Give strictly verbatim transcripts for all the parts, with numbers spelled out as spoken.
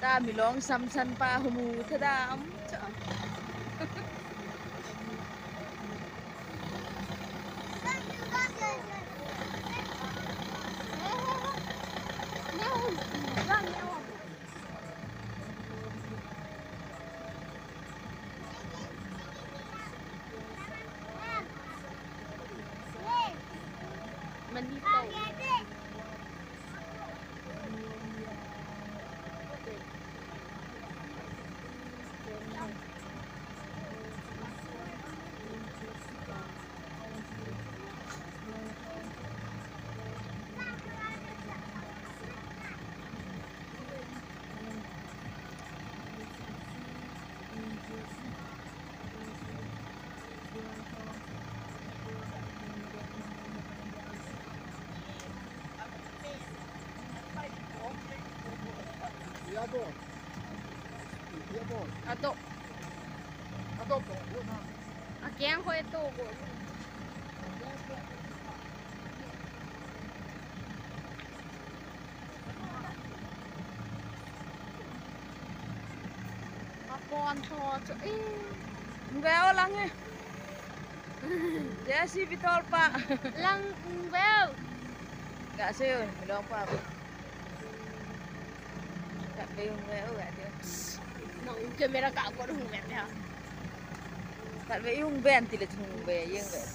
ta mi long sam san pa humu thada am cha Manito. Ato. Ato. Aquí ang ko ito. Ako ang to. Eh. Mbeo lang eh. Jesse bitol pa. Lang well. Gak sih, bilang pa. Gak bayong mbeo gak dia. Nang kamera ka ako nung bete. Gak bayong ben tila chung be yung be.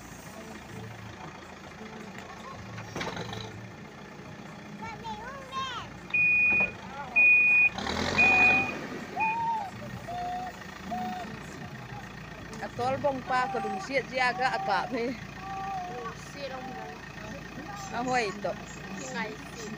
Atol bong pa ko dum siat jaga apa be. Sirong lang. Ahoy to. Ngay.